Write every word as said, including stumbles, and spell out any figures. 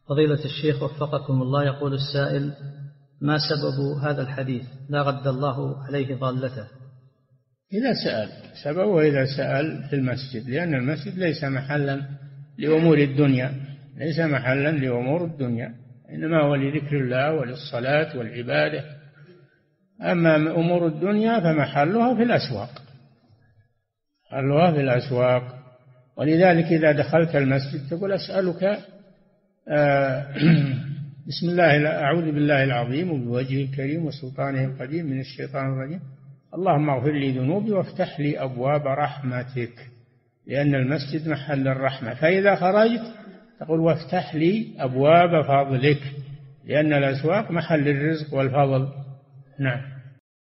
فضيلة الشيخ وفقكم الله، يقول السائل: ما سبب هذا الحديث لا رد الله عليه ضالته؟ إذا سأل سببه إذا سأل في المسجد، لأن المسجد ليس محلا لأمور الدنيا، ليس محلا لأمور الدنيا، إنما هو لذكر الله وللصلاة والعبادة. أما أمور الدنيا فمحلها في الأسواق، محلها في الأسواق. ولذلك إذا دخلت المسجد تقول: أسألك آه بسم الله، أعوذ بالله العظيم وبوجهه الكريم وسلطانه القديم من الشيطان الرجيم، اللهم اغفر لي ذنوبي وافتح لي أبواب رحمتك، لأن المسجد محل الرحمة. فإذا خرجت تقول: وافتح لي أبواب فضلك، لأن الأسواق محل الرزق والفضل. نعم.